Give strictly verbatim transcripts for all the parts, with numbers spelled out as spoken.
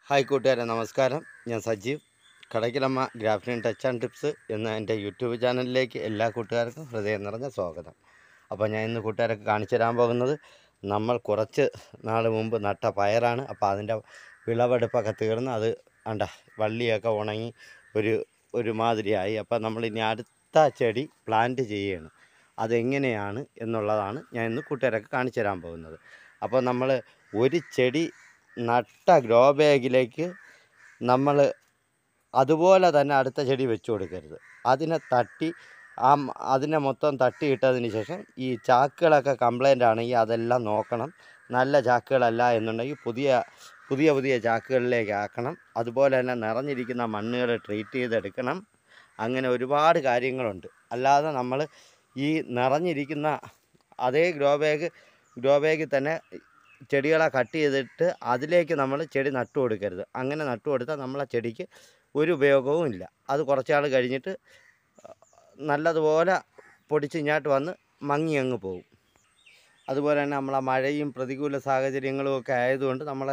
Hi കൂട്ടുകാരെ, നമസ്കാരം. ഞാൻ Sajeev. Kadakkalamma grafting touch and tips എന്ന എൻ്റെ യൂട്യൂബ് ചാനലിലേക്ക് എല്ലാ കൂട്ടുകാർക്കും ഹൃദയം നിറഞ്ഞ സ്വാഗതം. അപ്പോൾ ഞാൻ ഇന്ന് കൂട്ടുകാരൊക്കെ കാണിച്ചു തരാൻ പോകുന്നത് നമ്മൾ കുറച്ച് നാൾ മുമ്പ് നട്ട പയറാണ്. അപ്പോൾ അതിൻ്റെ വിളവെടുപ്പൊക്കെ തീർന്ന് അത് അണ്ട വള്ളിയൊക്കെ ഉണങ്ങി ഒരു ഒരുമാതിരിയായി. അപ്പോൾ നമ്മളിനി അടുത്ത ചെടി പ്ലാന്റ് ചെയ്യുകയാണ്. അതെങ്ങനെയാണ് എന്നുള്ളതാണ് ഞാൻ ഇന്ന് കൂട്ടുകാരൊക്കെ കാണിച്ചു തരാൻ പോകുന്നത്. അപ്പോൾ നമ്മൾ ഒരു ചെടി നട്ട ഗ്രോ ബാഗിലേക്ക് നമ്മൾ അതുപോലെ തന്നെ അടുത്ത ചെടി വെച്ച് കൊടുക്കരുത്. അതിനെ തട്ടി ആ അതിനെ മൊത്തം തട്ടിയിട്ടതിന് ശേഷം ഈ ചാക്കുകളൊക്കെ കംപ്ലൈൻ്റ് ആണെങ്കിൽ അതെല്ലാം നോക്കണം. നല്ല ചാക്കുകളല്ല എന്നുണ്ടെങ്കിൽ പുതിയ പുതിയ പുതിയ ചാക്കുകളിലേക്ക് ആക്കണം. അതുപോലെ തന്നെ നിറഞ്ഞിരിക്കുന്ന മണ്ണുകൾ ട്രീറ്റ് ചെയ്തെടുക്കണം. അങ്ങനെ ഒരുപാട് കാര്യങ്ങളുണ്ട്. അല്ലാതെ നമ്മൾ ഈ നിറഞ്ഞിരിക്കുന്ന അതേ ഗ്രോ ബാഗ് ഗ്രോ ബാഗിൽ തന്നെ ചെടികളെ കട്ട് ചെയ്തിട്ട് അതിലേക്ക് നമ്മൾ ചെടി നട്ടു കൊടുക്കരുത്. അങ്ങനെ നട്ടു കൊടുത്താൽ നമ്മളെ ചെടിക്ക് ഒരു ഉപയോഗവും ഇല്ല. അത് കുറച്ചാൾ കഴിഞ്ഞിട്ട് നല്ലതുപോലെ പൊടിച്ച് ഇങ്ങോട്ട് വന്ന് മങ്ങി അങ്ങ് പോകും. അതുപോലെ തന്നെ നമ്മളെ മഴയും പ്രതികൂല സാഹചര്യങ്ങളും ഒക്കെ ആയതുകൊണ്ട് നമ്മളെ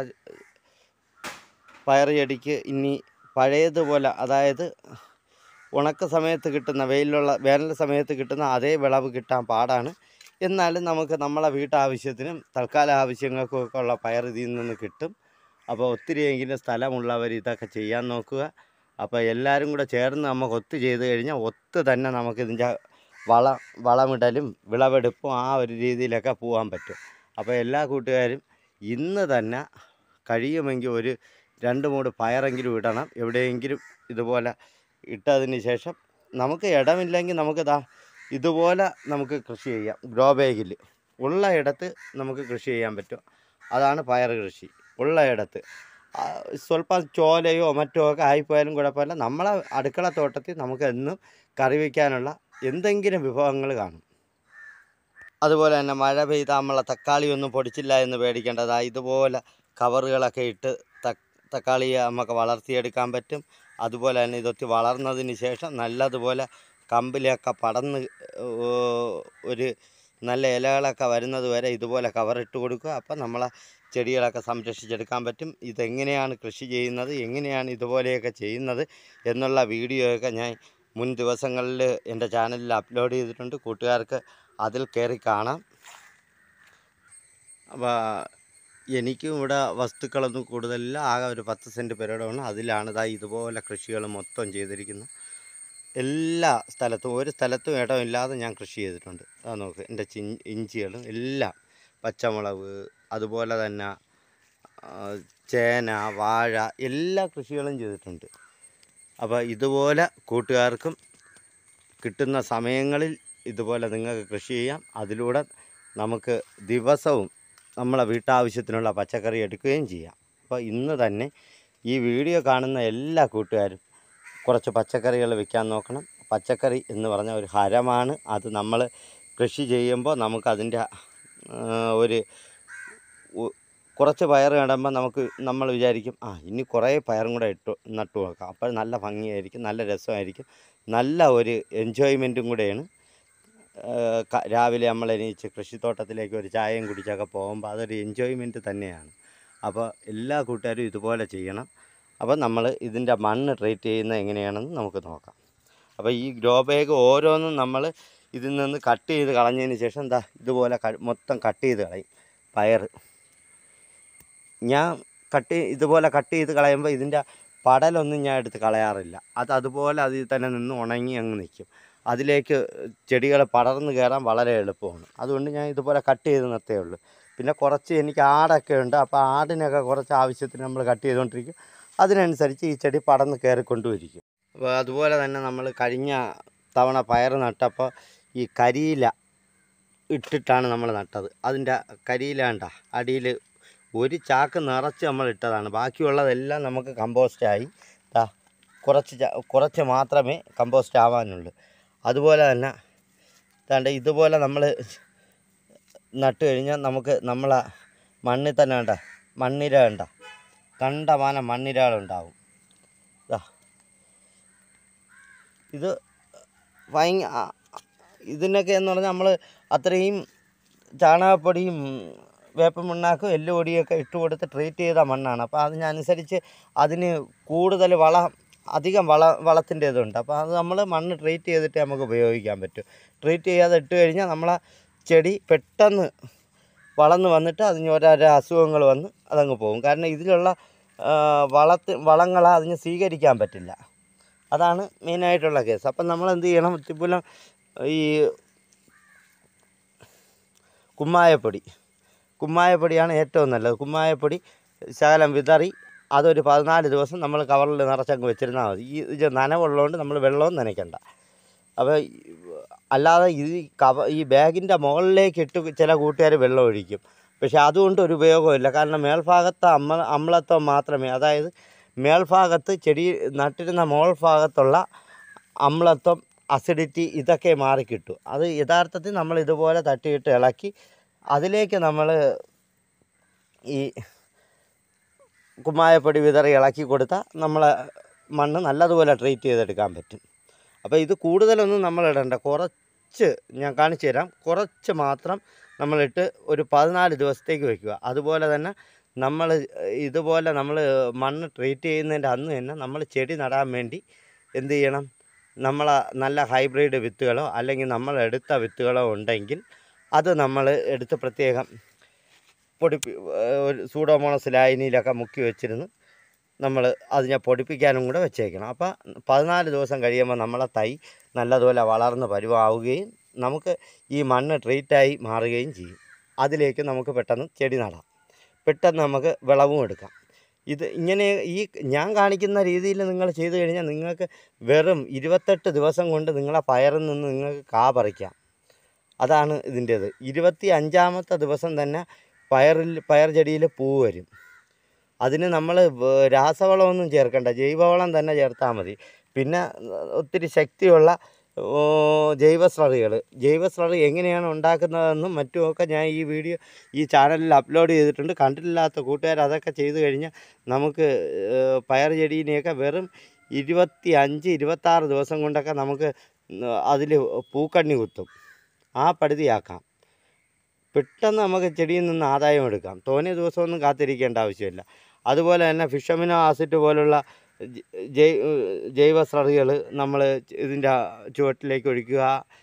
പയർ ചെടിക്ക് ഇനി പഴയതുപോലെ, അതായത് ഉണക്ക സമയത്ത് കിട്ടുന്ന വെയിലുള്ള വേനൽ സമയത്ത് കിട്ടുന്ന അതേ വിളവ് കിട്ടാൻ പാടാണ്. എന്നാലും നമുക്ക് നമ്മളെ വീട്ടാവശ്യത്തിനും തൽക്കാല ആവശ്യങ്ങൾക്കും ഒക്കെ ഉള്ള പയർ ഇതിൽ നിന്ന് കിട്ടും. അപ്പോൾ ഒത്തിരിയെങ്കിലും സ്ഥലമുള്ളവർ ഇതൊക്കെ ചെയ്യാൻ നോക്കുക. അപ്പോൾ എല്ലാവരും കൂടെ ചേർന്ന് നമുക്ക് ഒത്ത് ചെയ്ത് കഴിഞ്ഞാൽ ഒത്ത് തന്നെ നമുക്കിതിൻ്റെ വള വളമിടലും വിളവെടുപ്പും ആ ഒരു രീതിയിലൊക്കെ പോകാൻ പറ്റും. അപ്പോൾ എല്ലാ കൂട്ടുകാരും ഇന്ന് തന്നെ കഴിയുമെങ്കിൽ ഒരു രണ്ട് മൂട് പയറെങ്കിലും ഇടണം. എവിടെയെങ്കിലും ഇതുപോലെ ഇട്ടതിന് ശേഷം നമുക്ക് ഇടമില്ലെങ്കിൽ നമുക്കിതാ ഇതുപോലെ നമുക്ക് കൃഷി ചെയ്യാം. ഗ്രോ ബാഗിൽ ഉള്ള ഇടത്ത് നമുക്ക് കൃഷി ചെയ്യാൻ പറ്റും. അതാണ് പയർ കൃഷി. ഉള്ള ഇടത്ത് സ്വല്പം ചോലയോ മറ്റോ ഒക്കെ ആയിപ്പോയാലും കുഴപ്പമില്ല. നമ്മളെ അടുക്കള തോട്ടത്തിൽ നമുക്ക് എന്നും കറി വയ്ക്കാനുള്ള എന്തെങ്കിലും വിഭവങ്ങൾ കാണും. അതുപോലെ തന്നെ മഴ പെയ്താൽ നമ്മളെ തക്കാളി ഒന്നും പൊടിച്ചില്ല എന്ന് പേടിക്കേണ്ടതാ. ഇതുപോലെ കവറുകളൊക്കെ ഇട്ട് തക്കാളിയെ നമുക്ക് വളർത്തിയെടുക്കാൻ പറ്റും. അതുപോലെ തന്നെ ഇതൊത്തി വളർന്നതിന് ശേഷം നല്ലതുപോലെ കമ്പിലൊക്കെ പടന്ന് ഒരു നല്ല ഇലകളൊക്കെ വരുന്നത് വരെ ഇതുപോലെ കവറിട്ട് കൊടുക്കുക. അപ്പം നമ്മളെ ചെടികളൊക്കെ സംരക്ഷിച്ചെടുക്കാൻ പറ്റും. ഇതെങ്ങനെയാണ് കൃഷി ചെയ്യുന്നത്, എങ്ങനെയാണ് ഇതുപോലെയൊക്കെ ചെയ്യുന്നത് എന്നുള്ള വീഡിയോയൊക്കെ ഞാൻ മുൻ ദിവസങ്ങളിൽ എൻ്റെ ചാനലിൽ അപ്ലോഡ് ചെയ്തിട്ടുണ്ട്. കൂട്ടുകാർക്ക് അതിൽ കയറി കാണാം. അപ്പോൾ എനിക്കും ഇവിടെ വസ്തുക്കളൊന്നും കൂടുതലില്ല. ആകെ ഒരു പത്ത് സെൻറ്റ് പെരടമാണ്. അതിലാണ് ഇതാ ഇതുപോലെ കൃഷികൾ മൊത്തം ചെയ്തിരിക്കുന്നത്. എല്ലാ സ്ഥലത്തും ഒരു സ്ഥലത്തും ഇടമില്ലാതെ ഞാൻ കൃഷി ചെയ്തിട്ടുണ്ട്. അത് നോക്ക്, എൻ്റെ ചി ഇഞ്ചികളും എല്ലാം, പച്ചമുളക്, അതുപോലെ തന്നെ ചേന, വാഴ, എല്ലാ കൃഷികളും ചെയ്തിട്ടുണ്ട്. അപ്പോൾ ഇതുപോലെ കൂട്ടുകാർക്കും കിട്ടുന്ന സമയങ്ങളിൽ ഇതുപോലെ നിങ്ങൾക്ക് കൃഷി ചെയ്യാം. അതിലൂടെ നമുക്ക് ദിവസവും നമ്മളെ വീട്ടാവശ്യത്തിനുള്ള പച്ചക്കറി എടുക്കുകയും ചെയ്യാം. അപ്പോൾ ഇന്ന് തന്നെ ഈ വീഡിയോ കാണുന്ന എല്ലാ കൂട്ടുകാരും കുറച്ച് പച്ചക്കറികൾ വെക്കാൻ നോക്കണം. പച്ചക്കറി എന്ന് പറഞ്ഞ ഒരു ഹരമാണ്. അത് നമ്മൾ കൃഷി ചെയ്യുമ്പോൾ നമുക്കതിൻ്റെ ഒരു കുറച്ച് പയർ നടുമ്പോൾ നമുക്ക് നമ്മൾ വിചാരിക്കും ആ ഇനി കുറേ പയറും കൂടെ ഇട്ട് നട്ടു നോക്കാം. അപ്പോൾ നല്ല ഭംഗിയായിരിക്കും, നല്ല രസമായിരിക്കും, നല്ല ഒരു എൻജോയ്മെൻറ്റും കൂടെയാണ്. രാവിലെ നമ്മൾ എണീച്ച് കൃഷിത്തോട്ടത്തിലേക്ക് ഒരു ചായയും കുടിച്ചൊക്കെ പോകുമ്പോൾ അതൊരു എൻജോയ്മെൻറ്റ് തന്നെയാണ്. അപ്പോൾ എല്ലാ കൂട്ടുകാരും ഇതുപോലെ ചെയ്യണം. അപ്പോൾ നമ്മൾ ഇതിൻ്റെ മണ്ണ് ട്രീറ്റ് ചെയ്യുന്നത് എങ്ങനെയാണെന്ന് നമുക്ക് നോക്കാം. അപ്പോൾ ഈ ഗ്രോ ബാഗ് ഓരോന്നും നമ്മൾ ഇതിൽ നിന്ന് കട്ട് ചെയ്ത് കളഞ്ഞതിന് ശേഷം എന്താ ഇതുപോലെ മൊത്തം കട്ട് ചെയ്ത് കളയും. പയർ ഞാൻ കട്ട് ഇതുപോലെ കട്ട് ചെയ്ത് കളയുമ്പോൾ ഇതിൻ്റെ പടലൊന്നും ഞാൻ എടുത്ത് കളയാറില്ല. അത് അതുപോലെ അതിൽ തന്നെ നിന്ന് ഉണങ്ങി അങ്ങ് നിൽക്കും. അതിലേക്ക് ചെടികൾ പടർന്ന് കയറാൻ വളരെ എളുപ്പമാണ്. അതുകൊണ്ട് ഞാൻ ഇതുപോലെ കട്ട് ചെയ്ത് നിർത്തേ ഉള്ളൂ. പിന്നെ കുറച്ച് എനിക്ക് ആടൊക്കെ ഉണ്ട്. അപ്പോൾ ആടിനൊക്കെ കുറച്ച് ആവശ്യത്തിന് നമ്മൾ കട്ട് ചെയ്തുകൊണ്ടിരിക്കും. അതിനനുസരിച്ച് ഈ ചെടി പടർന്ന് കയറിക്കൊണ്ടുമിരിക്കും. അപ്പോൾ അതുപോലെ തന്നെ നമ്മൾ കഴിഞ്ഞ തവണ പയർ നട്ടപ്പോൾ ഈ കരിയില ഇട്ടിട്ടാണ് നമ്മൾ നട്ടത്. അതിൻ്റെ കരിയില കണ്ട അടിയിൽ ഒരു ചാക്ക് നിറച്ച് നമ്മൾ ഇട്ടതാണ്. ബാക്കിയുള്ളതെല്ലാം നമുക്ക് കമ്പോസ്റ്റായി. കുറച്ച് കുറച്ച് മാത്രമേ കമ്പോസ്റ്റ് ആവാനുള്ളൂ. അതുപോലെ തന്നെ താണ്ട് ഇതുപോലെ നമ്മൾ നട്ട് കഴിഞ്ഞാൽ നമുക്ക് നമ്മളെ മണ്ണിൽ തന്നെ വേണ്ട മണ്ണിര വേണ്ട കണ്ടമാനം മണ്ണിരകളുണ്ടാവും. ഇത് ഭയങ്ക ഇതിനൊക്കെ എന്ന് പറഞ്ഞാൽ നമ്മൾ അത്രയും ചാണകപ്പൊടിയും വേപ്പ മണ്ണാക്കും എല്ലുപൊടിയൊക്കെ ഇട്ട് കൊടുത്ത് ട്രീറ്റ് ചെയ്ത മണ്ണാണ്. അപ്പോൾ അതിനനുസരിച്ച് അതിന് കൂടുതൽ വളം അധികം വള വളത്തിൻ്റെ ഇതുണ്ട്. അപ്പോൾ അത് നമ്മൾ മണ്ണ് ട്രീറ്റ് ചെയ്തിട്ട് നമുക്ക് ഉപയോഗിക്കാൻ പറ്റും. ട്രീറ്റ് ചെയ്യാതെ ഇട്ട് കഴിഞ്ഞാൽ നമ്മളെ ചെടി പെട്ടെന്ന് വളർന്ന് വന്നിട്ട് അതിന് ഓരോരോ അസുഖങ്ങൾ വന്ന് അതങ്ങ് പോകും. കാരണം ഇതിലുള്ള വളത്ത് വളങ്ങളെ അതിന് സ്വീകരിക്കാൻ പറ്റില്ല. അതാണ് മെയിനായിട്ടുള്ള കേസ്. അപ്പം നമ്മൾ എന്ത് ചെയ്യണം? ഇത്തിപ്പൂലം ഈ കുമ്മായപ്പൊടി കുമ്മായപ്പൊടിയാണ് ഏറ്റവും നല്ലത്. കുമ്മായപ്പൊടി ശകലം വിതറി അതൊരു പതിനാല് ദിവസം നമ്മൾ കവറിൽ നിറച്ചങ്ങ് വെച്ചിരുന്നാൽ മതി. ഈ ഇത് നനവുള്ളതുകൊണ്ട് നമ്മൾ വെള്ളവും നനയ്ക്കണ്ട. അപ്പോൾ അല്ലാതെ ഈ കവ ഈ ബാഗിൻ്റെ മുകളിലേക്ക് ഇട്ട് ചില കൂട്ടുകാർ വെള്ളം ഒഴിക്കും. പക്ഷേ അതുകൊണ്ട് ഒരു ഉപയോഗമില്ല. കാരണം മേൽഭാഗത്ത് അമ്മ അമ്ലത്വം മാത്രമേ, അതായത് മേൽഭാഗത്ത് ചെടി നട്ടിരുന്ന മോൾ ഭാഗത്തുള്ള അമ്ലത്വം, അസിഡിറ്റി ഇതൊക്കെ മാറിക്കിട്ടും. അത് യഥാർത്ഥത്തിൽ നമ്മൾ ഇതുപോലെ തട്ടിയിട്ട് ഇളക്കി അതിലേക്ക് നമ്മൾ ഈ കുമ്മായപ്പൊടി വിതറി ഇളക്കി കൊടുത്താൽ നമ്മളെ മണ്ണ് നല്ലതുപോലെ ട്രീറ്റ് ചെയ്തെടുക്കാൻ പറ്റും. അപ്പോൾ ഇത് കൂടുതലൊന്നും നമ്മൾ ഇടണ്ട. കുറച്ച് ഞാൻ കാണിച്ചു തരാം. കുറച്ച് മാത്രം നമ്മളിട്ട് ഒരു പതിനാല് ദിവസത്തേക്ക് വയ്ക്കുക. അതുപോലെ തന്നെ നമ്മൾ ഇതുപോലെ നമ്മൾ മണ്ണ് ട്രീറ്റ് ചെയ്യുന്നതിൻ്റെ അന്ന് തന്നെ നമ്മൾ ചെടി നടാൻ വേണ്ടി എന്ത് ചെയ്യണം? നമ്മളെ നല്ല ഹൈബ്രിഡ് വിത്തുകളോ അല്ലെങ്കിൽ നമ്മൾ എടുത്ത വിത്തുകളോ ഉണ്ടെങ്കിൽ അത് നമ്മൾ എടുത്ത് പ്രത്യേകം പൊടിപ്പി ഒരു സൂഡോമോണസ് ലായനിയിലൊക്കെ മുക്കി വെച്ചിരുന്ന് നമ്മൾ അതിനെ പൊടിപ്പിക്കാനും കൂടെ വെച്ചേക്കണം. അപ്പോൾ പതിനാല് ദിവസം കഴിയുമ്പോൾ നമ്മളെ തൈ നല്ലതുപോലെ വളർന്ന് പരുവാവുകയും നമുക്ക് ഈ മണ്ണ് ട്രീറ്റായി മാറുകയും ചെയ്യും. അതിലേക്ക് നമുക്ക് പെട്ടെന്ന് ചെടി നടാം, പെട്ടെന്ന് നമുക്ക് വിളവും എടുക്കാം. ഇത് ഇങ്ങനെ ഈ ഞാൻ കാണിക്കുന്ന രീതിയിൽ നിങ്ങൾ ചെയ്തു കഴിഞ്ഞാൽ നിങ്ങൾക്ക് വെറും ഇരുപത്തെട്ട് ദിവസം കൊണ്ട് നിങ്ങളെ പയറിൽ നിന്ന് നിങ്ങൾക്ക് കാ പറിക്കാം. അതാണ് ഇതിൻ്റേത്. ഇരുപത്തി അഞ്ചാമത്തെ ദിവസം തന്നെ പയറിൽ പയർ ചെടിയിൽ പൂ വരും. അതിന് നമ്മൾ രാസവളമൊന്നും ചേർക്കണ്ട, ജൈവവളം തന്നെ ചേർത്താൽ മതി. പിന്നെ ഒത്തിരി ശക്തിയുള്ള ജൈവസ്ലറികൾ ജൈവസ്ലറി എങ്ങനെയാണ് ഉണ്ടാക്കുന്നതെന്നും മറ്റുമൊക്കെ ഞാൻ ഈ വീഡിയോ ഈ ചാനലിൽ അപ്ലോഡ് ചെയ്തിട്ടുണ്ട്. കണ്ടിട്ടില്ലാത്ത കൂട്ടുകാർ അതൊക്കെ ചെയ്തു കഴിഞ്ഞാൽ നമുക്ക് പയർ ചെടീനെയൊക്കെ വെറും ഇരുപത്തി അഞ്ച് ഇരുപത്താറ് ദിവസം കൊണ്ടൊക്കെ നമുക്ക് അതിൽ പൂക്കണ്ണി കുത്തും. ആ പടുതിയാക്കാം. പെട്ടെന്ന് നമുക്ക് ചെടിയിൽ നിന്ന് ആദായം എടുക്കാം. തോനെ ദിവസമൊന്നും കാത്തിരിക്കേണ്ട ആവശ്യമില്ല. അതുപോലെ തന്നെ ഫിഷ് അമിനോ ആസിഡ് പോലുള്ള ജൈ ജൈവസ്ലറികൾ നമ്മൾ ഇതിൻ്റെ ചുവട്ടിലേക്ക് ഒഴിക്കുക.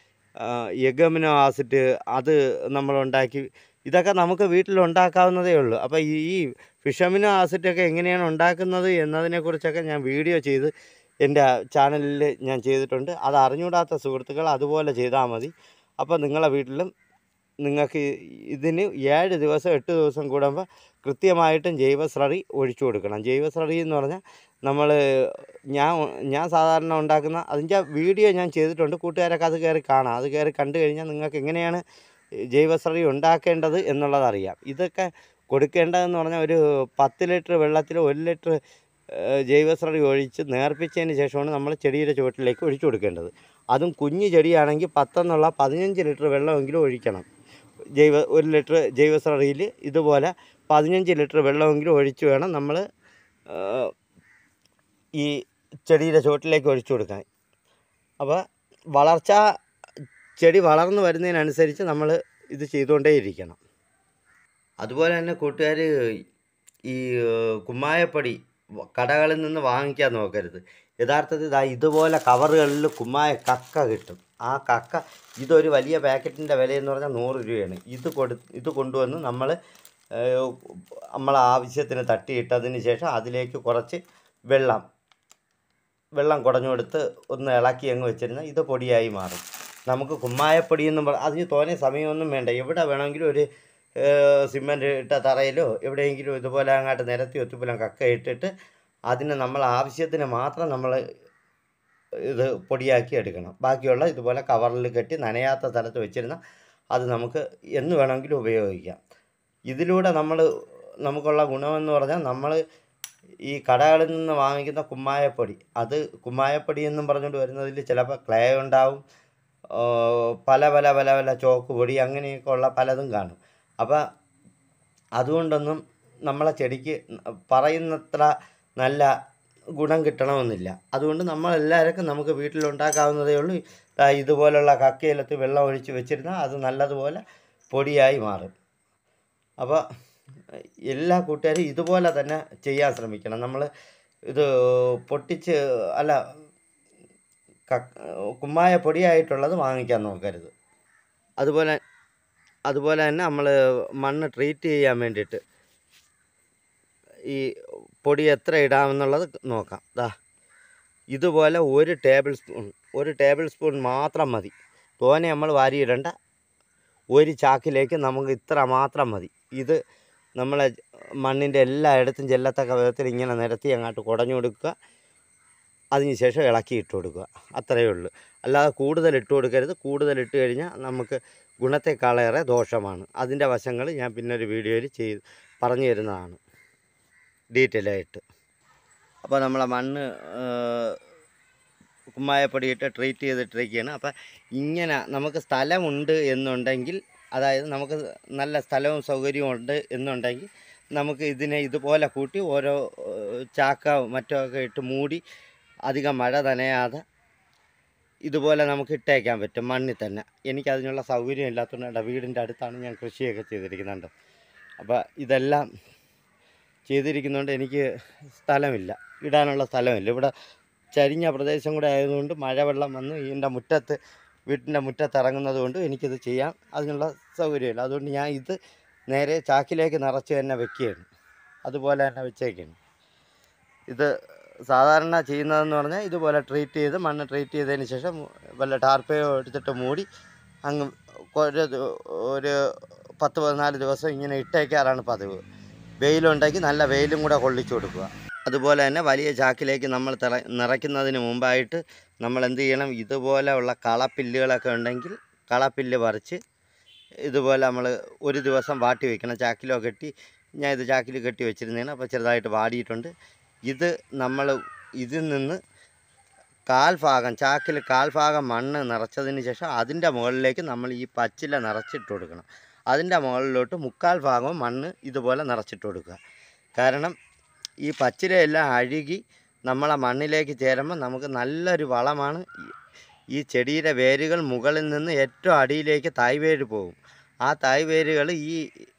എഗ് അമിനോ ആസിഡ് അത് നമ്മളുണ്ടാക്കി ഇതൊക്കെ നമുക്ക് വീട്ടിലുണ്ടാക്കാവുന്നതേ ഉള്ളൂ. അപ്പോൾ ഈ ഫിഷ് അമിനോ ആസിഡൊക്കെ എങ്ങനെയാണ് ഉണ്ടാക്കുന്നത് എന്നതിനെക്കുറിച്ചൊക്കെ ഞാൻ വീഡിയോ ചെയ്ത് എൻ്റെ ചാനലിൽ ഞാൻ ചെയ്തിട്ടുണ്ട്. അത് അറിഞ്ഞുകൂടാത്ത സുഹൃത്തുക്കൾ അതുപോലെ ചെയ്താൽ മതി. അപ്പോൾ നിങ്ങളെ വീട്ടിലും നിങ്ങൾക്ക് ഇതിന് ഏഴ് ദിവസം എട്ട് ദിവസം കൂടുമ്പോൾ കൃത്യമായിട്ടും ജൈവസ്ലറി ഒഴിച്ചു കൊടുക്കണം. ജൈവസ്ലറി എന്ന് പറഞ്ഞാൽ നമ്മൾ ഞാൻ ഞാൻ സാധാരണ ഉണ്ടാക്കുന്ന അതിൻ്റെ വീഡിയോ ഞാൻ ചെയ്തിട്ടുണ്ട്. കൂട്ടുകാരൊക്കെ അത് കയറി കാണാം. അത് കയറി കണ്ടു കഴിഞ്ഞാൽ നിങ്ങൾക്ക് എങ്ങനെയാണ് ജൈവസ്ലറി ഉണ്ടാക്കേണ്ടത് എന്നുള്ളതറിയാം. ഇതൊക്കെ കൊടുക്കേണ്ടതെന്ന് പറഞ്ഞാൽ ഒരു പത്ത് ലിറ്റർ വെള്ളത്തിൽ ഒരു ലിറ്റർ ജൈവസ്ലറി ഒഴിച്ച് നേർപ്പിച്ചതിന് ശേഷമാണ് നമ്മൾ ചെടിയുടെ ചുവട്ടിലേക്ക് ഒഴിച്ചു കൊടുക്കേണ്ടത്. അതും കുഞ്ഞു ചെടിയാണെങ്കിൽ പത്തെന്നുള്ള പതിനഞ്ച് ലിറ്റർ വെള്ളമെങ്കിലും ഒഴിക്കണം. ജൈവ ഒരു ലിറ്റർ ജൈവസ്ലറിയിൽ ഇതുപോലെ പതിനഞ്ച് ലിറ്റർ വെള്ളമെങ്കിലും ഒഴിച്ച് വേണം നമ്മൾ ഈ ചെടിയുടെ ചുവട്ടിലേക്ക് ഒഴിച്ചു കൊടുക്കാൻ. അപ്പോൾ വളർച്ച ചെടി വളർന്നു വരുന്നതിനനുസരിച്ച് നമ്മൾ ഇത് ചെയ്തുകൊണ്ടേയിരിക്കണം. അതുപോലെ തന്നെ കൂട്ടുകാർ ഈ കുമ്മായപ്പൊടി കടകളിൽ നിന്ന് വാങ്ങിക്കാൻ നോക്കരുത്. യഥാർത്ഥത്തിൽ ഇതാ ഇതുപോലെ കവറുകളിൽ കുമ്മായ കക്ക കിട്ടും. ആ കക്ക ഇതൊരു വലിയ പാക്കറ്റിൻ്റെ വിലയെന്ന് പറഞ്ഞാൽ നൂറ് രൂപയാണ്. ഇത് കൊടു ഇത് കൊണ്ടുവന്ന് നമ്മൾ നമ്മളെ ആവശ്യത്തിന് തട്ടിയിട്ടതിന് ശേഷം അതിലേക്ക് കുറച്ച് വെള്ളം വെള്ളം കുടഞ്ഞു കൊടുത്ത് ഒന്ന് ഇളക്കി അങ്ങ് വെച്ചിരുന്നാൽ ഇത് പൊടിയായി മാറും. നമുക്ക് കുമ്മായപ്പൊടി എന്നും പറ അതിന് തോനെ സമയമൊന്നും വേണ്ട. എവിടെ വേണമെങ്കിലും ഒരു സിമൻറ്റ് ഇട്ട തറയിലോ എവിടെയെങ്കിലും ഇതുപോലെ അങ്ങോട്ട് നിരത്തി ഒത്തുപോലെ കക്ക ഇട്ടിട്ട് അതിന് നമ്മൾ ആവശ്യത്തിന് മാത്രം നമ്മൾ ഇത് പൊടിയാക്കി എടുക്കണം. ബാക്കിയുള്ള ഇതുപോലെ കവറിൽ കെട്ടി നനയാത്ത സ്ഥലത്ത് വെച്ചിരുന്നാൽ അത് നമുക്ക് എന്ന് വേണമെങ്കിലും ഉപയോഗിക്കാം. ഇതിലൂടെ നമ്മൾ നമുക്കുള്ള ഗുണമെന്ന് പറഞ്ഞാൽ നമ്മൾ ഈ കടകളിൽ നിന്ന് വാങ്ങിക്കുന്ന കുമ്മായപ്പൊടി അത് കുമ്മായപ്പൊടി എന്നും പറഞ്ഞുകൊണ്ട് വരുന്നതിൽ ചിലപ്പോൾ ക്ലേ ഉണ്ടാവും, പല പല പല പല ചോക്ക് പൊടി അങ്ങനെയൊക്കെ ഉള്ള പലതും കാണും. അപ്പോൾ അതുകൊണ്ടൊന്നും നമ്മളെ ചെടിക്ക് പറയുന്നത്ര നല്ല ഗുണം കിട്ടണമെന്നില്ല. അതുകൊണ്ട് നമ്മളെല്ലാവർക്കും നമുക്ക് വീട്ടിലുണ്ടാക്കാവുന്നതേ ഉള്ളൂ. ഇതുപോലുള്ള കക്കയിലത്ത് വെള്ളം ഒഴിച്ച് വെച്ചിരുന്നാൽ അത് നല്ലതുപോലെ പൊടിയായി മാറും. അപ്പോൾ എല്ലാ കൂട്ടുകാരും ഇതുപോലെ തന്നെ ചെയ്യാൻ ശ്രമിക്കണം. നമ്മൾ ഇത് പൊട്ടിച്ച് അല്ല കുമ്മായ പൊടിയായിട്ടുള്ളത് വാങ്ങിക്കാൻ നോക്കരുത്. അതുപോലെ അതുപോലെ തന്നെ നമ്മൾ മണ്ണ് ട്രീറ്റ് ചെയ്യാൻ വേണ്ടിയിട്ട് ഈ പൊടി എത്ര ഇടാമെന്നുള്ളത് നോക്കാം. ദാ ഇതുപോലെ ഒരു ടേബിൾ സ്പൂൺ ഒരു ടേബിൾ സ്പൂൺ മാത്രം മതി. തോനെ നമ്മൾ വാരിയിടേണ്ട. ഒരു ചാക്കിലേക്ക് നമുക്ക് ഇത്ര മാത്രം മതി. ഇത് നമ്മളെ മണ്ണിൻ്റെ എല്ലായിടത്തും ചെല്ലത്തക്ക വിധത്തിൽ ഇങ്ങനെ നിരത്തി അങ്ങോട്ട് കുടഞ്ഞു കൊടുക്കുക. അതിനുശേഷം ഇളക്കി ഇട്ട് കൊടുക്കുക. അത്രയേ ഉള്ളൂ. അല്ലാതെ കൂടുതൽ ഇട്ട് കൊടുക്കരുത്. കൂടുതൽ ഇട്ട് കഴിഞ്ഞാൽ നമുക്ക് ഗുണത്തെക്കാളേറെ ദോഷമാണ്. അതിൻ്റെ വശങ്ങൾ ഞാൻ പിന്നൊരു വീഡിയോയിൽ ചെയ്ത് പറഞ്ഞു തരുന്നതാണ് ഡീറ്റെയിൽ ആയിട്ട്. അപ്പോൾ നമ്മളെ മണ്ണ് കുമ്മായപ്പൊടിയിട്ട് ട്രീറ്റ് ചെയ്തിട്ടിരിക്കുകയാണ്. അപ്പോൾ ഇങ്ങനെ നമുക്ക് സ്ഥലമുണ്ട് എന്നുണ്ടെങ്കിൽ, അതായത് നമുക്ക് നല്ല സ്ഥലവും സൗകര്യവും ഉണ്ട് എന്നുണ്ടെങ്കിൽ നമുക്ക് ഇതിനെ ഇതുപോലെ കൂട്ടി ഓരോ ചാക്ക മറ്റോ ഒക്കെ ഇട്ട് മൂടി അധികം മഴ നനയാതെ ഇതുപോലെ നമുക്ക് ഇട്ടേക്കാൻ പറ്റും മണ്ണിൽ തന്നെ. എനിക്കതിനുള്ള സൗകര്യം ഇല്ലാത്തതുകൊണ്ട് വീടിൻ്റെ അടുത്താണ് ഞാൻ കൃഷിയൊക്കെ ചെയ്തിരിക്കുന്നുണ്ട്. അപ്പോൾ ഇതെല്ലാം ചെയ്തിരിക്കുന്നതുകൊണ്ട് എനിക്ക് സ്ഥലമില്ല, ഇടാനുള്ള സ്ഥലമില്ല. ഇവിടെ ചരിഞ്ഞ പ്രദേശം കൂടെ ആയതുകൊണ്ട് മഴവെള്ളം വന്ന് ഇതിൻ്റെ മുറ്റത്ത് വീട്ടിൻ്റെ മുറ്റത്ത് ഇറങ്ങുന്നത് കൊണ്ട് എനിക്കിത് ചെയ്യാൻ അതിനുള്ള സൗകര്യമില്ല. അതുകൊണ്ട് ഞാൻ ഇത് നേരെ ചാക്കിലേക്ക് നിറച്ച് തന്നെ വെക്കുകയാണ്. അതുപോലെ തന്നെ വെച്ചേക്കാണ്. ഇത് സാധാരണ ചെയ്യുന്നതെന്ന് പറഞ്ഞാൽ ഇതുപോലെ ട്രീറ്റ് ചെയ്ത് മണ്ണ് ട്രീറ്റ് ചെയ്തതിന് ശേഷം വല്ല ടാർപ്പയോ എടുത്തിട്ട് മൂടി അങ്ങ് ഒരു ഒരു പത്ത് പതിനാല് ദിവസം ഇങ്ങനെ ഇട്ടേക്കാറാണ് പതിവ്. വെയിലുണ്ടെങ്കിൽ നല്ല വെയിലും കൂടെ കൊള്ളിച്ചു കൊടുക്കുക. അതുപോലെ തന്നെ വലിയ ചാക്കിലേക്ക് നമ്മൾ തിറ നിറയ്ക്കുന്നതിന് മുമ്പായിട്ട് നമ്മൾ എന്ത് ചെയ്യണം, ഇതുപോലെ ഉള്ള കളപ്പില്ലുകളൊക്കെ ഉണ്ടെങ്കിൽ കളപ്പില്ല് പറിച്ച് ഇതുപോലെ നമ്മൾ ഒരു ദിവസം വാട്ടി വയ്ക്കണം. ചാക്കിലോ കെട്ടി, ഞാൻ ഇത് ചാക്കിൽ കെട്ടി വെച്ചിരുന്നതാണ്. അപ്പോൾ ചെറുതായിട്ട് വാടിയിട്ടുണ്ട്. ഇത് നമ്മൾ ഇതിൽ നിന്ന് കാൽഭാഗം ചാക്കിൽ കാൽഭാഗം മണ്ണ് നിറച്ചതിന് ശേഷം അതിൻ്റെ മുകളിലേക്ക് നമ്മൾ ഈ പച്ചില നിറച്ചിട്ട് കൊടുക്കണം. അതിൻ്റെ മുകളിലോട്ട് മുക്കാൽ ഭാഗവും മണ്ണ് ഇതുപോലെ നിറച്ചിട്ട് കൊടുക്കുക. കാരണം ഈ പച്ചിലയെല്ലാം അഴുകി നമ്മളെ മണ്ണിലേക്ക് ചേരുമ്പോൾ നമുക്ക് നല്ലൊരു വളമാണ്. ഈ ചെടിയുടെ വേരുകൾ മുകളിൽ നിന്ന് ഏറ്റവും അടിയിലേക്ക് തായ് വേര് പോകും. ആ തായ് വേരുകൾ ഈ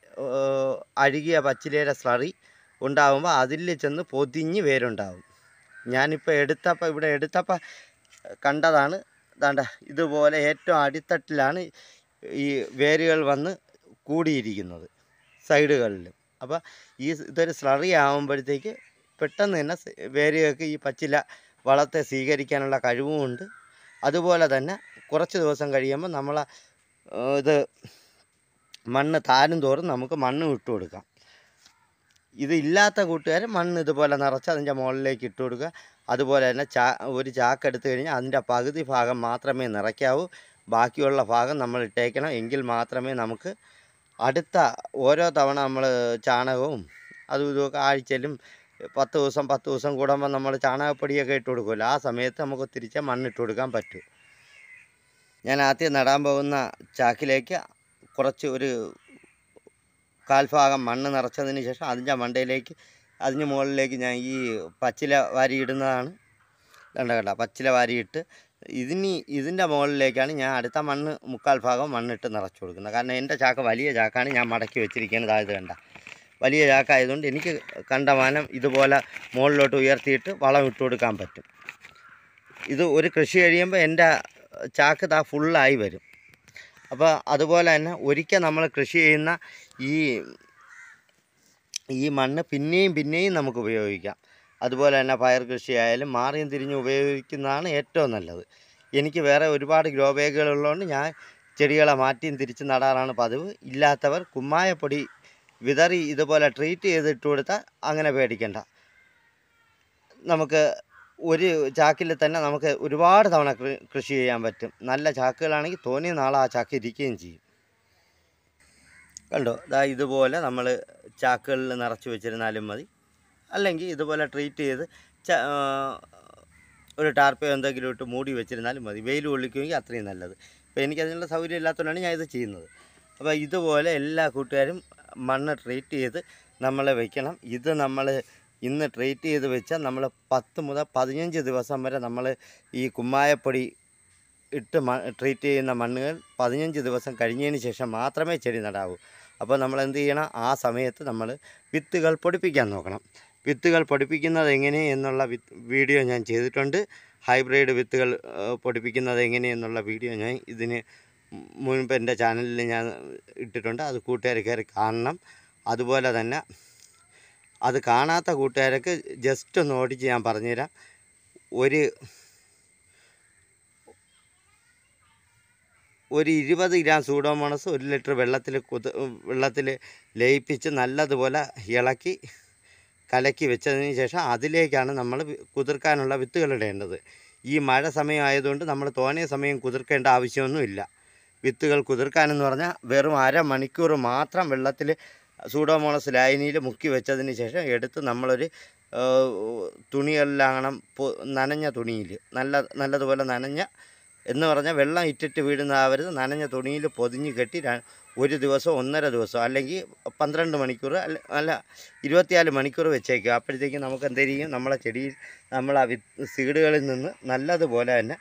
അഴുകിയ പച്ചിലയുടെ സ്ലറി ഉണ്ടാകുമ്പോൾ അതിൽ ചെന്ന് പൊതിഞ്ഞ് വേരുണ്ടാകും. ഞാനിപ്പോൾ എടുത്തപ്പോൾ ഇവിടെ എടുത്തപ്പോൾ കണ്ടതാണ്. ദാണ്ട ഇതുപോലെ ഏറ്റവും അടിത്തട്ടിലാണ് ഈ വേരുകൾ വന്ന് കൂടിയിരിക്കുന്നത് സൈഡുകളിലും. അപ്പോൾ ഈ ഇതൊരു സ്ലറി ആകുമ്പോഴത്തേക്ക് പെട്ടെന്ന് തന്നെ വേരുകൾക്ക് ഈ പച്ചില വളത്തെ സ്വീകരിക്കാനുള്ള കഴിവുമുണ്ട്. അതുപോലെ തന്നെ കുറച്ച് ദിവസം കഴിയുമ്പോൾ നമ്മൾ ഇത് മണ്ണ് താരും തോറും നമുക്ക് മണ്ണ് ഇട്ട് കൊടുക്കാം. ഇതില്ലാത്ത കൂട്ടുകാർ മണ്ണ് ഇതുപോലെ നിറച്ച് അതിൻ്റെ മുകളിലേക്ക് ഇട്ട് കൊടുക്കുക. അതുപോലെ തന്നെ ചാ ഒരു ചാക്ക് എടുത്തു കഴിഞ്ഞാൽ അതിൻ്റെ പകുതി ഭാഗം മാത്രമേ നിറയ്ക്കാവൂ. ബാക്കിയുള്ള ഭാഗം നമ്മൾ ഇട്ടേക്കണം. എങ്കിൽ മാത്രമേ നമുക്ക് അടുത്ത ഓരോ തവണ നമ്മൾ ചാണകവും അതും ഇതുമൊക്കെ ആഴ്ചയിലും പത്ത് ദിവസം പത്ത് ദിവസം കൂടുമ്പോൾ നമ്മൾ ചാണകപ്പൊടിയൊക്കെ ഇട്ട് കൊടുക്കുമല്ലോ, ആ സമയത്ത് നമുക്ക് തിരിച്ച് മണ്ണിട്ട് കൊടുക്കാൻ പറ്റും. ഞാൻ ആദ്യം നടാൻ പോകുന്ന ചാക്കിലേക്ക് കുറച്ച് ഒരു കാൽഭാഗം മണ്ണ് നിറച്ചതിന് ശേഷം അതിൻ്റെ മണ്ടയിലേക്ക് അതിന് മുകളിലേക്ക് ഞാൻ ഈ പച്ചില വാരിയിടുന്നതാണ്. കണ്ട കണ്ട പച്ചില വാരിയിട്ട് ഇതിന് ഇതിൻ്റെ മുകളിലേക്കാണ് ഞാൻ അടുത്ത മണ്ണ് മുക്കാൽ ഭാഗം മണ്ണിട്ട് നിറച്ച് കൊടുക്കുന്നത്. കാരണം എൻ്റെ ചാക്ക് വലിയ ചാക്കാണ്, ഞാൻ മടക്കി വെച്ചിരിക്കുന്നത്. ഇത് കണ്ട വലിയ ചാക്കായതുകൊണ്ട് എനിക്ക് കണ്ടമാനം ഇതുപോലെ മുകളിലോട്ട് ഉയർത്തിയിട്ട് വളം ഇട്ട് കൊടുക്കാൻ പറ്റും. ഇത് ഒരു കൃഷി കഴിയുമ്പോൾ എൻ്റെ ചാക്ക് താ ഫുള്ളായി വരും. അപ്പോൾ അതുപോലെ തന്നെ ഒരിക്കൽ നമ്മൾ കൃഷി ചെയ്യുന്ന ഈ ഈ മണ്ണ് പിന്നെയും പിന്നെയും നമുക്ക് ഉപയോഗിക്കാം. അതുപോലെ തന്നെ പയർ കൃഷിയായാലും മാറിയും തിരിഞ്ഞ് ഉപയോഗിക്കുന്നതാണ് ഏറ്റവും നല്ലത്. എനിക്ക് വേറെ ഒരുപാട് ഗ്രോ ബാഗുകളുള്ളതുകൊണ്ട് ഞാൻ ചെടികളെ മാറ്റിയും തിരിച്ച് നടാറാണ് പതിവ്. ഇല്ലാത്തവർ കുമ്മായപ്പൊടി വിതറി ഇതുപോലെ ട്രീറ്റ് ചെയ്തിട്ട് കൊടുത്താൽ അങ്ങനെ പേടിക്കണ്ട. നമുക്ക് ഒരു ചാക്കിൽ തന്നെ നമുക്ക് ഒരുപാട് തവണ കൃഷി ചെയ്യാൻ പറ്റും. നല്ല ചാക്കുകളാണെങ്കിൽ തോന്നിയ നാളെ ആ ചാക്ക് ഇരിക്കുകയും ചെയ്യും. കണ്ടോ, ഇതാ ഇതുപോലെ നമ്മൾ ചാക്കുകളിൽ നിറച്ച് വെച്ചിരുന്നാലും മതി. അല്ലെങ്കിൽ ഇതുപോലെ ട്രീറ്റ് ചെയ്ത് ച ഒരു ടാർപ്പയോ എന്തെങ്കിലും ഇട്ട് മൂടി വെച്ചിരുന്നാലും മതി. വെയിൽ കൊള്ളിക്കുമെങ്കിൽ അത്രയും നല്ലത്. അപ്പോൾ എനിക്കതിനുള്ള സൗകര്യം ഇല്ലാത്തതുകൊണ്ടാണ് ഞാൻ ഇത് ചെയ്യുന്നത്. അപ്പോൾ ഇതുപോലെ എല്ലാ കൂട്ടുകാരും മണ്ണ് ട്രീറ്റ് ചെയ്ത് നമ്മൾ വയ്ക്കണം. ഇത് നമ്മൾ ഇന്ന് ട്രീറ്റ് ചെയ്ത് വെച്ചാൽ നമ്മൾ പത്ത് മുതൽ പതിനഞ്ച് ദിവസം വരെ നമ്മൾ ഈ കുമ്മായപ്പൊടി ഇട്ട് മ ട്രീറ്റ് ചെയ്യുന്ന മണ്ണുകൾ പതിനഞ്ച് ദിവസം കഴിഞ്ഞതിന് ശേഷം മാത്രമേ ചെടി നടാവൂ. അപ്പോൾ നമ്മൾ എന്ത് ചെയ്യണം, ആ സമയത്ത് നമ്മൾ വിത്തുകൾ പൊടിപ്പിക്കാൻ നോക്കണം. വിത്തുകൾ പൊടിപ്പിക്കുന്നത് എങ്ങനെ എന്നുള്ള വിത്ത് വീഡിയോ ഞാൻ ചെയ്തിട്ടുണ്ട്. ഹൈബ്രിഡ് വിത്തുകൾ പൊടിപ്പിക്കുന്നത് എങ്ങനെയെന്നുള്ള വീഡിയോ ഞാൻ ഇതിന് മുൻപ് എൻ്റെ ചാനലിൽ ഞാൻ ഇട്ടിട്ടുണ്ട്. അത് കൂട്ടുകാർ കയറി കാണണം. അതുപോലെ തന്നെ അത് കാണാത്ത കൂട്ടുകാർക്ക് ജസ്റ്റ് ഒന്ന് ഓടിച്ച് ഞാൻ പറഞ്ഞുതരാം. ഒരു ഒരു ഇരുപത് ഗ്രാം സൂഡോമോണസ് ഒരു ലിറ്റർ വെള്ളത്തിൽ കുതി വെള്ളത്തിൽ ലയിപ്പിച്ച് നല്ലതുപോലെ ഇളക്കി കലക്കി വെച്ചതിന് ശേഷം അതിലേക്കാണ് നമ്മൾ കുതിർക്കാനുള്ള വിത്തുകൾ ഇടേണ്ടത്. ഈ മഴ സമയമായതുകൊണ്ട് നമ്മൾ തോനെ സമയം കുതിർക്കേണ്ട ആവശ്യമൊന്നുമില്ല. വിത്തുകൾ കുതിർക്കാനെന്ന് പറഞ്ഞാൽ വെറും അരമണിക്കൂർ മാത്രം വെള്ളത്തിൽ സൂഡോമോണസ് ലായനിയിൽ മുക്കി വെച്ചതിന് ശേഷം എടുത്ത് നമ്മളൊരു തുണിയെല്ലാം നനഞ്ഞ തുണിയിൽ നല്ല നല്ലതുപോലെ നനഞ്ഞ എന്ന് പറഞ്ഞാൽ വെള്ളം ഇറ്റിട്ട് വീഴുന്നതാവരുത്, നനഞ്ഞ തുണിയിൽ പൊതിഞ്ഞ് കെട്ടി ഒരു ദിവസം ഒന്നര ദിവസം അല്ലെങ്കിൽ പന്ത്രണ്ട് മണിക്കൂർ അല്ല അല്ല ഇരുപത്തിനാല് മണിക്കൂർ വെച്ചേക്കുക. അപ്പോഴത്തേക്കും നമുക്ക് എന്തായിരിക്കും, നമ്മളെ ചെടിയിൽ നമ്മൾ ആ വി സീഡുകളിൽ നിന്ന് നല്ലതുപോലെ തന്നെ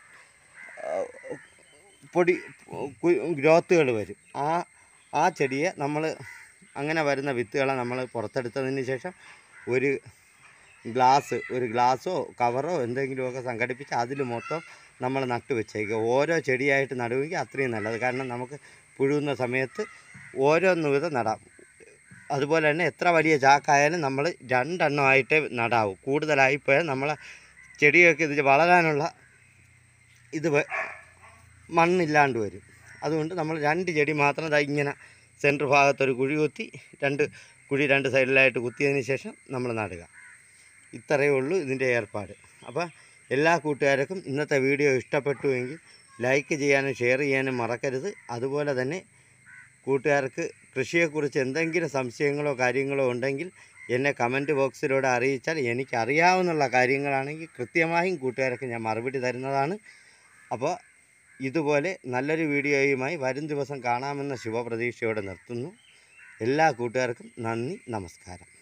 പൊടി ഗ്രോത്തുകൾ വരും. ആ ആ ചെടിയെ നമ്മൾ അങ്ങനെ വരുന്ന വിത്തുകളെ നമ്മൾ പുറത്തെടുത്തതിന് ശേഷം ഒരു ഗ്ലാസ് ഒരു ഗ്ലാസ്സോ കവറോ എന്തെങ്കിലുമൊക്കെ സംഘടിപ്പിച്ച് അതിൽ മൊത്തം നമ്മൾ നട്ടു വെച്ചേക്കുക. ഓരോ ചെടിയായിട്ട് നടുവെങ്കിൽ അത്രയും നല്ലത്. കാരണം നമുക്ക് പുഴുന്ന സമയത്ത് ഓരോന്ന് വീതം നടാം. അതുപോലെ തന്നെ എത്ര വലിയ ചാക്കായാലും നമ്മൾ രണ്ടെണ്ണമായിട്ടേ നടാവൂ. കൂടുതലായിപ്പോയാൽ നമ്മളെ ചെടികൾക്ക് ഇത് വളരാനുള്ള ഇത് മണ്ണില്ലാണ്ട് വരും. അതുകൊണ്ട് നമ്മൾ രണ്ട് ചെടി മാത്രം ഇങ്ങനെ സെൻറ്റർ ഭാഗത്തൊരു കുഴി കുത്തി രണ്ട് കുഴി രണ്ട് സൈഡിലായിട്ട് കുത്തിയതിന് ശേഷം നമ്മൾ നടുക. ഇത്രയേ ഉള്ളൂ ഇതിൻ്റെ ഏർപ്പാട്. അപ്പോൾ എല്ലാ കൂട്ടുകാർക്കും ഇന്നത്തെ വീഡിയോ ഇഷ്ടപ്പെട്ടുവെങ്കിൽ ലൈക്ക് ചെയ്യാനും ഷെയർ ചെയ്യാനും മറക്കരുത്. അതുപോലെ തന്നെ കൂട്ടുകാർക്ക് കൃഷിയെക്കുറിച്ച് എന്തെങ്കിലും സംശയങ്ങളോ കാര്യങ്ങളോ ഉണ്ടെങ്കിൽ എന്നെ കമൻറ്റ് ബോക്സിലൂടെ അറിയിച്ചാൽ എനിക്കറിയാവുന്ന കാര്യങ്ങളാണെങ്കിൽ കൃത്യമായും കൂട്ടുകാർക്ക് ഞാൻ മറുപടി തരുന്നതാണ്. അപ്പോൾ ഇതുപോലെ നല്ലൊരു വീഡിയോയുമായി വരും ദിവസം കാണാമെന്ന ശുഭപ്രതീക്ഷയോടെ നിർത്തുന്നു. എല്ലാ കൂട്ടുകാർക്കും നന്ദി, നമസ്കാരം.